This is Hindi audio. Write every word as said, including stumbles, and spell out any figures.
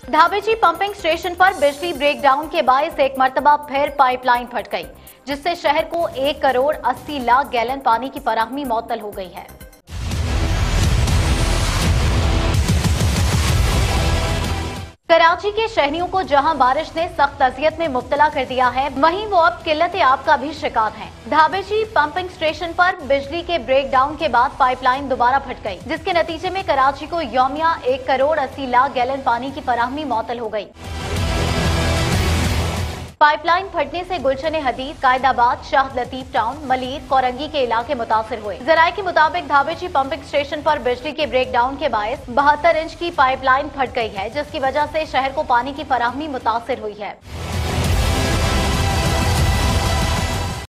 धाबेची पंपिंग स्टेशन पर बिजली ब्रेकडाउन के बायस एक मर्तबा फिर पाइपलाइन फट गई, जिससे शहर को एक करोड़ अस्सी लाख गैलन पानी की फराहमी मुअत्तल हो गई है। कराची के शहरियों को जहां बारिश ने सख्त अजियत में मुब्तला कर दिया है, वहीं वो अब किल्लत आब का भी शिकार हैं। धाबेची पंपिंग स्टेशन पर बिजली के ब्रेकडाउन के बाद पाइपलाइन दोबारा फट गई, जिसके नतीजे में कराची को यौमिया एक करोड़ अस्सी लाख गैलन पानी की फराहमी मुअत्तल हो गई। पाइपलाइन फटने से गुलशन हदीद, कायदाबाद, शाह लतीफ टाउन, मलीर, कोरंगी के इलाके मुतासिर हुए। जराये के मुताबिक धाबेची पंपिंग स्टेशन पर बिजली के ब्रेकडाउन के बायस बहत्तर इंच की पाइपलाइन फट गई है, जिसकी वजह से शहर को पानी की फराहमी मुतासिर हुई है।